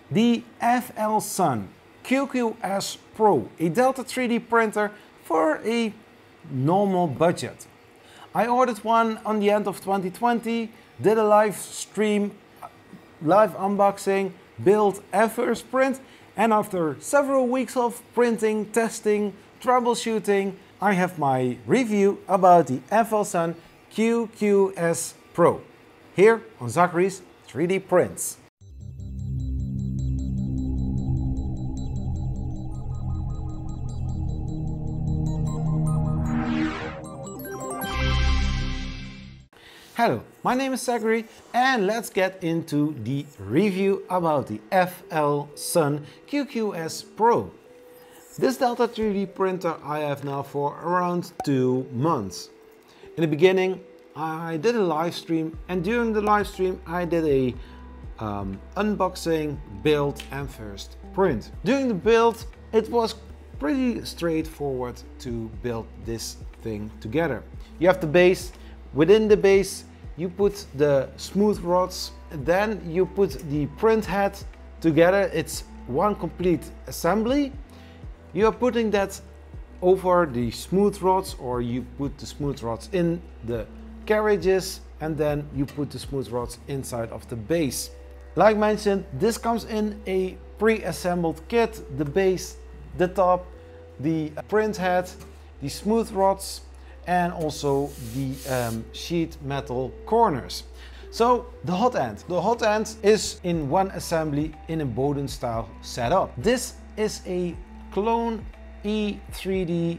The FL Sun QQS Pro, a Delta 3D printer for a normal budget. I ordered one on the end of 2020, did a live stream, live unboxing, build and first print, and after several weeks of printing, testing, troubleshooting, I have my review about the FL Sun QQS Pro here on Zachary's 3D Prints. Hello, my name is Zachary and let's get into the review about the FL Sun QQS Pro. This Delta 3D printer I have now for around 2 months. In the beginning I did a live stream, and during the live stream I did a unboxing, build and first print. During the build it was pretty straightforward to build this thing together. You have the base. Within the base you put the smooth rods, then you put the print head together. It's one complete assembly. You are putting that over the smooth rods, or you put the smooth rods in the carriages and then you put the smooth rods inside of the base. Like mentioned, this comes in a pre-assembled kit: the base, the top, the print head, the smooth rods, and also the sheet metal corners. So the hot end. The hot end is in one assembly in a Bowden style setup. This is a Clone E3D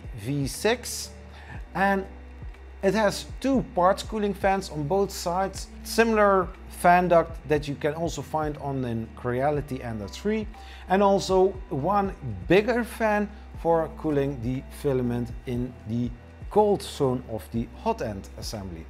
V6 and it has 2 parts cooling fans on both sides. Similar fan duct that you can also find on the Creality Ender 3, and also one bigger fan for cooling the filament in the cold zone of the hot end assembly.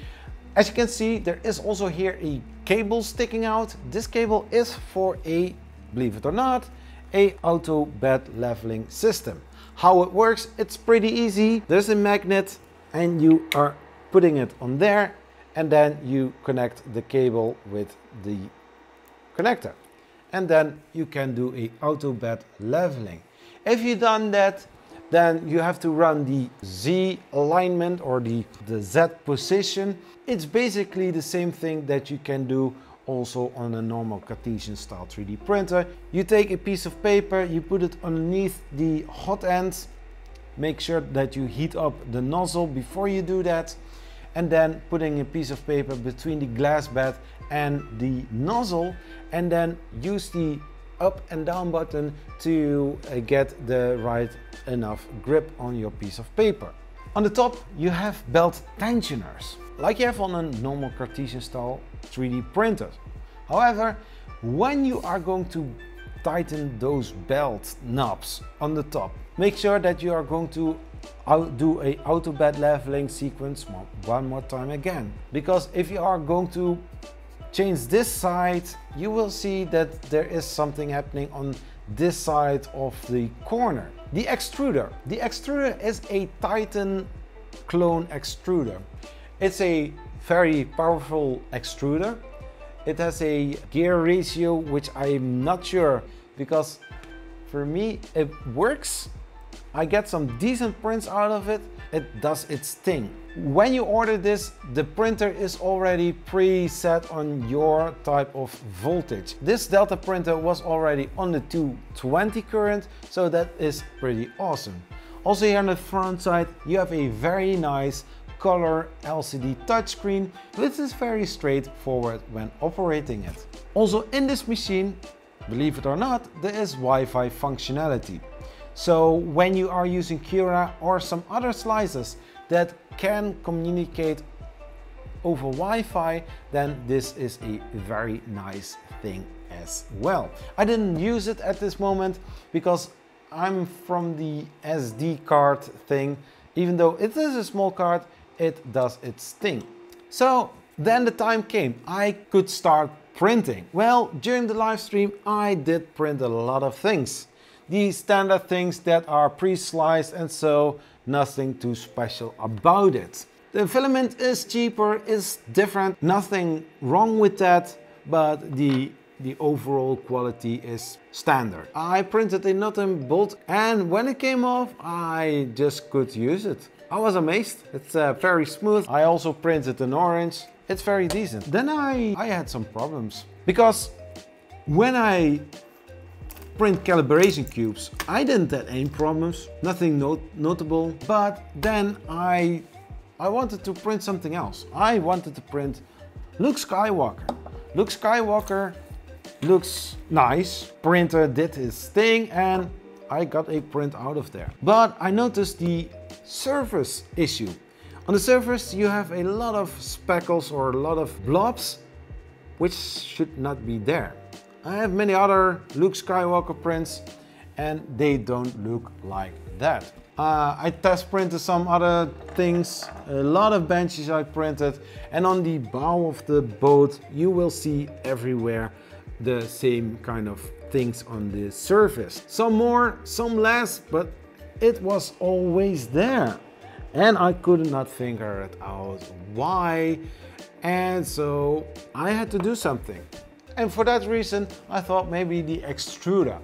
As you can see, there is also here a cable sticking out. This cable is for a, believe it or not, a auto bed leveling system. How it works, it's pretty easy. There's a magnet and you are putting it on there, and then you connect the cable with the connector, and then you can do a auto bed leveling. If you've done that, then you have to run the Z alignment or the Z position. It's basically the same thing that you can do also on a normal Cartesian style 3D printer. You take a piece of paper, you put it underneath the hot end, make sure that you heat up the nozzle before you do that, and then putting a piece of paper between the glass bed and the nozzle, and then use the up and down button to get the right enough grip on your piece of paper. On the top you have belt tensioners, like you have on a normal Cartesian style 3D printer. However, when you are going to tighten those belt knobs on the top, make sure that you are going to do a auto bed leveling sequence one more time again, because if you are going to change this side, you will see that there is something happening on this side of the corner. The extruder. The extruder is a Titan clone extruder. It's a very powerful extruder. It has a gear ratio which I'm not sure, because for me it works. I get some decent prints out of it. It does its thing. When you order this, the printer is already preset on your type of voltage. This Delta printer was already on the 220 current, so that is pretty awesome. Also here on the front side you have a very nice color LCD touchscreen, which is very straightforward when operating it. Also in this machine, believe it or not, there is Wi-Fi functionality. So when you are using Cura or some other slices that can communicate over Wi-Fi, then this is a very nice thing as well. I didn't use it at this moment because I'm from the SD card thing. Even though it is a small card, it does its thing. So then the time came, I could start printing. Well, during the live stream I did print a lot of things. The standard things that are pre-sliced, and so nothing too special about it. The filament is cheaper, is different, nothing wrong with that, but the the overall quality is standard. I printed a nut and bolt, and when it came off, I just could use it. I was amazed. It's very smooth. I also printed an orange. It's very decent. Then I had some problems, because when I print calibration cubes, I didn't have any problems, nothing notable. But then I wanted to print something else. I wanted to print Luke Skywalker. Luke Skywalker looks nice. Printer did his thing and I got a print out of there. But I noticed the surface issue. On the surface you have a lot of speckles or a lot of blobs which should not be there. I have many other Luke Skywalker prints and they don't look like that. I test printed some other things, a lot of benches I printed, and on the bow of the boat you will see everywhere the same kind of things on the surface. Some more, some less, but it was always there. And I could not figure it out why, and so I had to do something. And for that reason I thought maybe the extruder.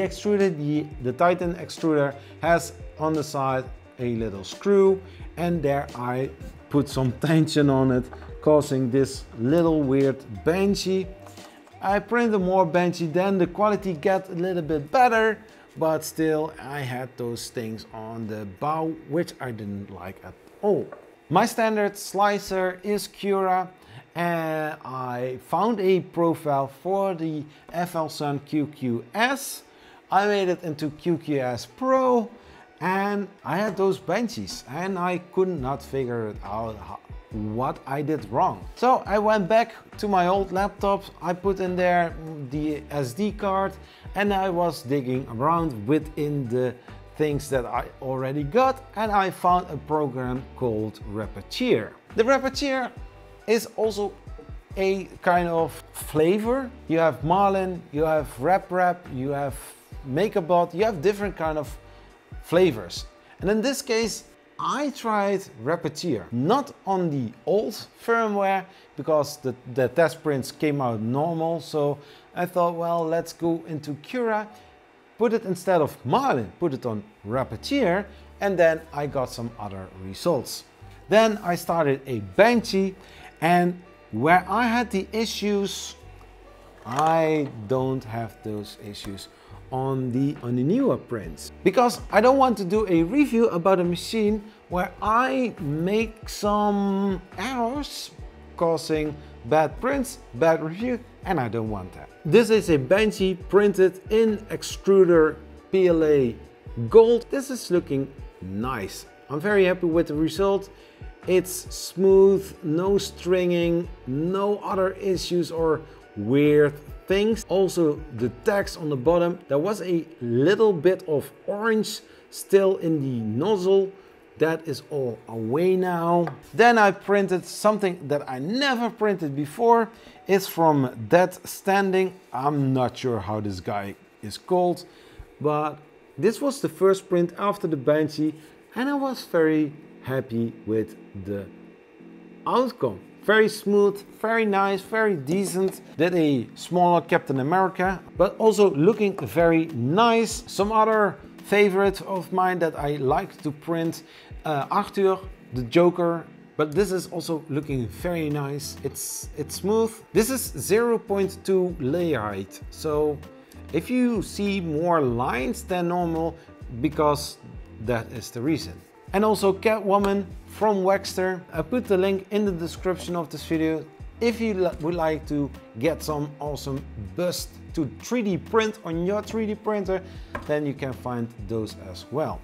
The Titan extruder has on the side a little screw, and there I put some tension on it, causing this little weird benchy. I printed more benchy, then the quality got a little bit better, but still I had those things on the bow which I didn't like at all. My standard slicer is Cura, and I found a profile for the FL Sun QQS. I made it into QQS Pro, and I had those benches and I could not figure it out what I did wrong. So I went back to my old laptop, I put in there the SD card, and I was digging around within the things that I already got, and I found a program called Repetier. The Repetier is also a kind of flavor. You have Marlin, you have RepRap, you have MakerBot, you have different kind of flavors. And in this case I tried Repetier, not on the old firmware because the test prints came out normal, so I thought, well, let's go into Cura, put it instead of Marlin, put it on Repetier, and then I got some other results. Then I started a Benchy, and where I had the issues, I don't have those issues on the newer prints, because I don't want to do a review about a machine where I make some errors causing bad prints, bad review, and I don't want that. This is a Benchy printed in extruder PLA gold. This is looking nice. I'm very happy with the result. It's smooth, no stringing, no other issues or weird things. Also the text on the bottom, there was a little bit of orange still in the nozzle. That is all away now. Then I printed something that I never printed before. It's from Dead Standing. I'm not sure how this guy is called, but this was the first print after the Benchy, and I was very happy with the outcome. Very smooth, very nice, very decent. Did a smaller Captain America, but also looking very nice. Some other favorite of mine that I like to print, Arthur, the Joker, but this is also looking very nice. It's smooth. This is 0.2 layer height, so if you see more lines than normal, because that is the reason. And also Catwoman from Waxter. I put the link in the description of this video. If you would like to get some awesome bust to 3D print on your 3D printer, then you can find those as well.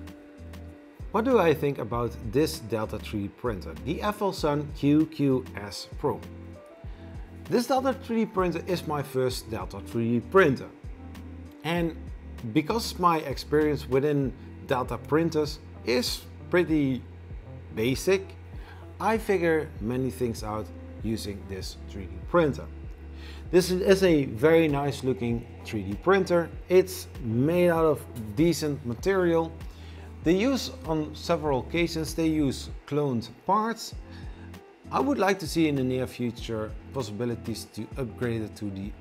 What do I think about this Delta 3D printer, the FL Sun QQS Pro? This Delta 3D printer is my first Delta 3D printer. And because my experience within Delta printers is pretty basic, I figure many things out using this 3D printer. This is a very nice looking 3D printer. It's made out of decent material. They use, on several occasions, they use cloned parts. I would like to see in the near future possibilities to upgrade it to the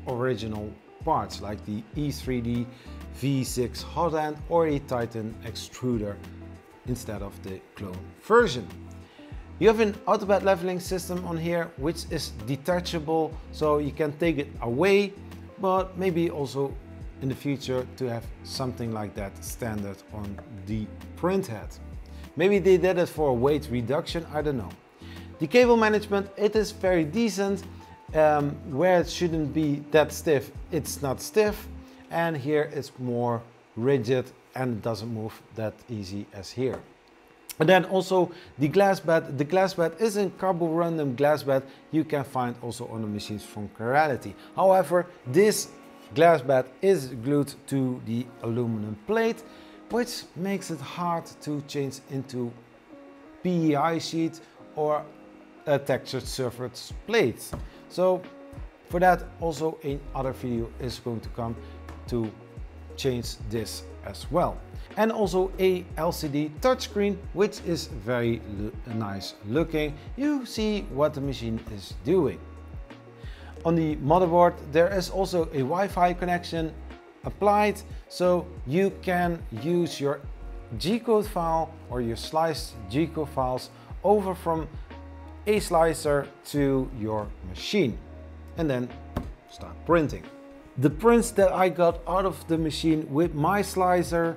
original parts like the E3D V6 hot end or a Titan extruder instead of the clone version. You have an autobed leveling system on here which is detachable, so you can take it away, but maybe also in the future to have something like that standard on the print head. Maybe they did it for weight reduction, I don't know. The cable management, it is very decent. Where it shouldn't be that stiff, it's not stiff, and here it's more rigid and it doesn't move that easy as here. And then also the glass bed is a carborundum glass bed you can find also on the machines from Creality. However, this glass bed is glued to the aluminum plate, which makes it hard to change into PEI sheet or a textured surface plate. So for that also another video is going to come to change this as well. And also a LCD touchscreen, which is very nice looking. You see what the machine is doing. On the motherboard there is also a Wi-Fi connection applied, so you can use your G-code file or your sliced G-code files over from a slicer to your machine and then start printing. The prints that I got out of the machine with my slicer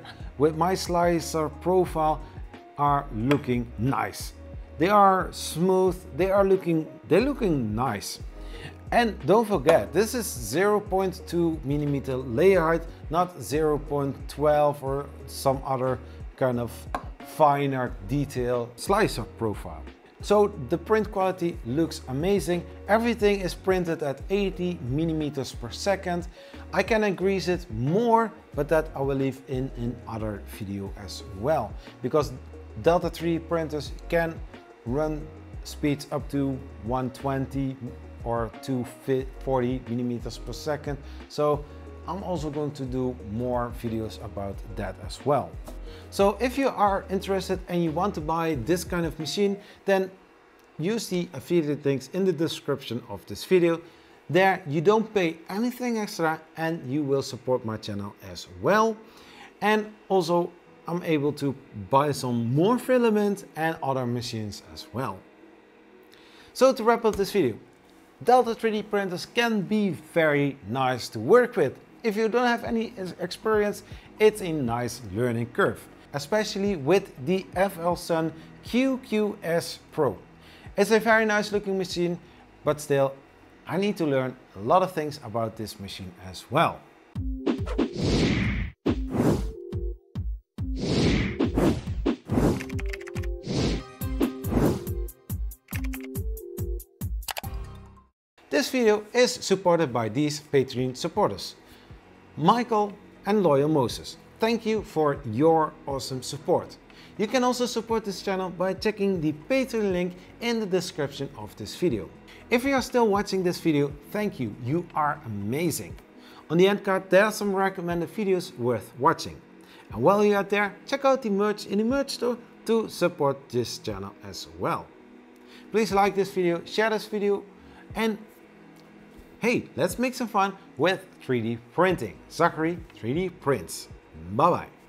profile are looking nice. They are smooth, they're looking nice. And don't forget, this is 0.2 millimeter layer height, not 0.12 or some other kind of finer detail slicer profile. So the print quality looks amazing. Everything is printed at 80 millimeters per second. I can increase it more, but that I will leave in another video as well, because Delta 3D printers can run speeds up to 120 or 240 millimeters per second. So I'm also going to do more videos about that as well. So if you are interested and you want to buy this kind of machine, then use the affiliate links in the description of this video. There you don't pay anything extra and you will support my channel as well. And also I'm able to buy some more filament and other machines as well. So to wrap up this video, Delta 3D printers can be very nice to work with. If you don't have any experience, it's a nice learning curve, especially with the FLSun QQS Pro. It's a very nice looking machine, but still, I need to learn a lot of things about this machine as well. This video is supported by these Patreon supporters, Michael and Loyal Moses. Thank you for your awesome support. You can also support this channel by checking the Patreon link in the description of this video. If you are still watching this video, thank you, you are amazing. On the end card there are some recommended videos worth watching. And while you're out there, check out the merch in the merch store to support this channel as well. Please like this video, share this video, and hey, let's make some fun with 3D printing. Zachary 3D Prints. Bye bye.